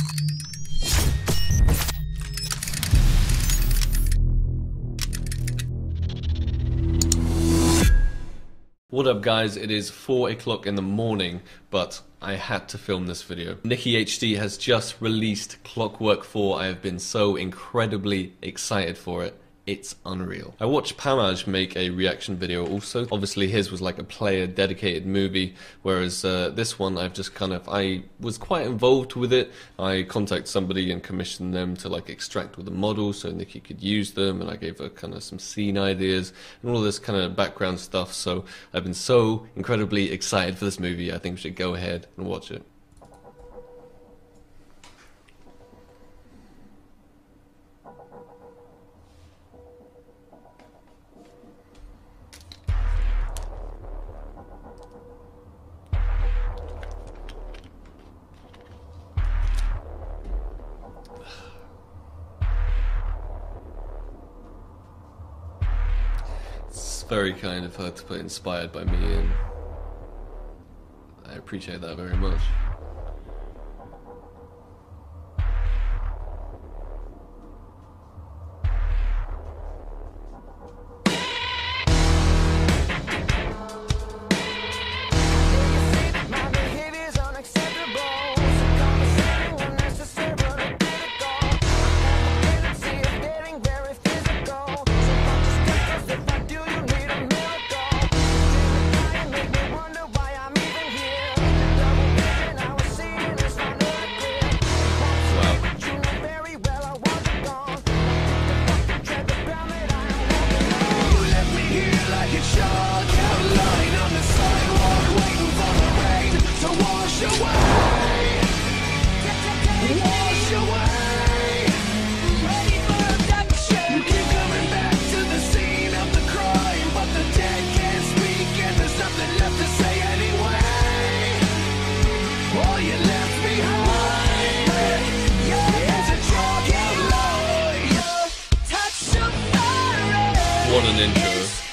What up guys, it is 4 o'clock in the morning, but I had to film this video. NikkyyHD has just released Clockwork 4. I have been so incredibly excited for it. It's unreal. I watched Pamaj make a reaction video also. Obviously his was like a player dedicated movie, whereas this one I was quite involved with it. I contacted somebody and commissioned them to like extract with the models so Nikkyyy could use them, and I gave her kind of some scene ideas and all this kind of background stuff. So I've been so incredibly excited for this movie. I think we should go ahead and watch it. Very kind of her to put inspired by me, and I appreciate that very much. What an intro.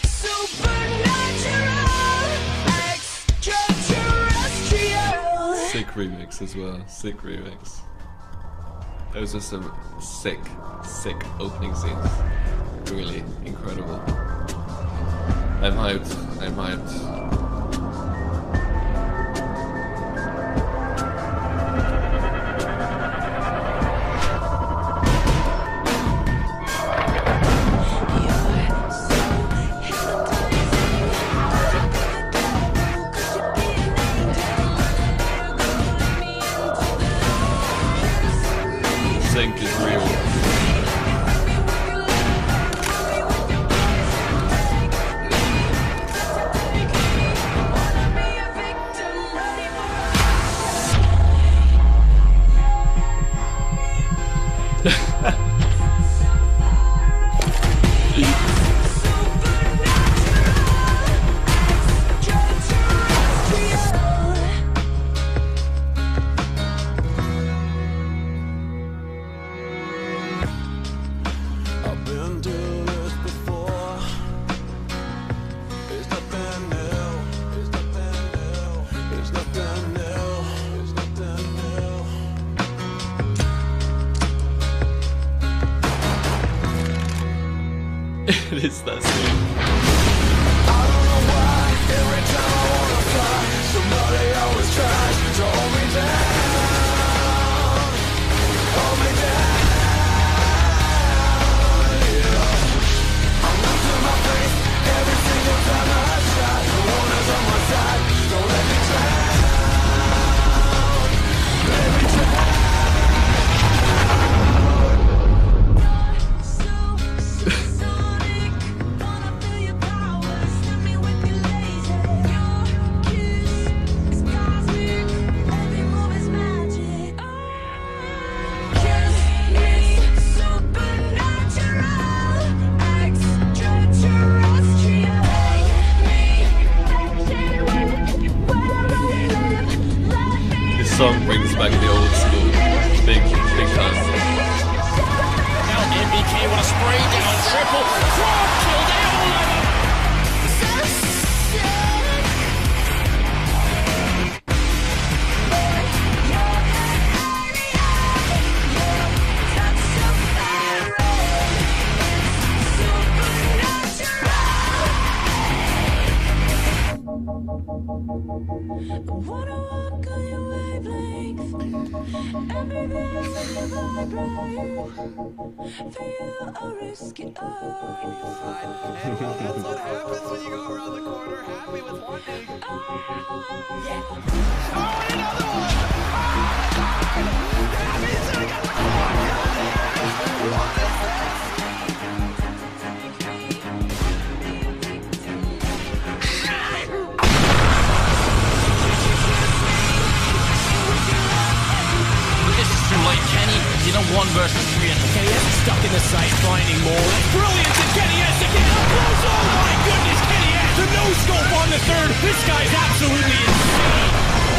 Sick remix as well, sick remix. Those are some sick opening scenes. Really incredible. I'm hyped, I'm hyped. Sync is real. It is that scene. I don't know why, every time I wanna fly, somebody always tries to hold me down. Hold me down, yeah. I'm losing my faith every single time I try. The one is on my side, don't let me drown. Let me drown. This song brings back the old school, big time. Now NBK, what a spray down, triple, frog kill down. That's what happens when you go around the corner happy with one thing. This is too late, Kenny. You know 1 versus 3 and KS is stuck in the site finding more. That's brilliant to Kenny S again. Up close. Oh my goodness, Kenny S. The no scope on the third. This guy's absolutely insane.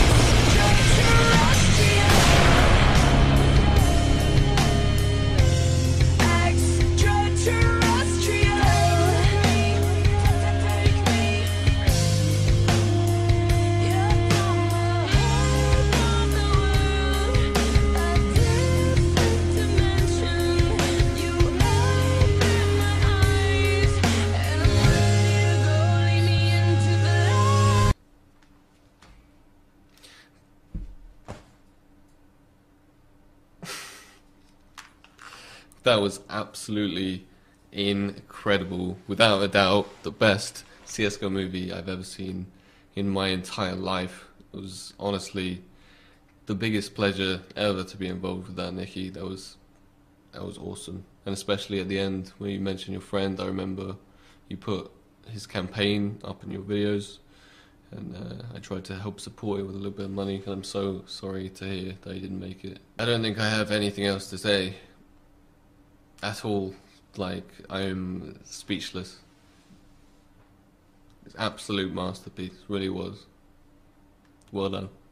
That was absolutely incredible. Without a doubt, the best CSGO movie I've ever seen in my entire life. It was honestly the biggest pleasure ever to be involved with that, Nikki. That was awesome. And especially at the end, when you mentioned your friend, I remember you put his campaign up in your videos, and I tried to help support it with a little bit of money, and I'm so sorry to hear that he didn't make it. I don't think I have anything else to say at all. Like, I'm speechless. It's absolute masterpiece, really was. Well done.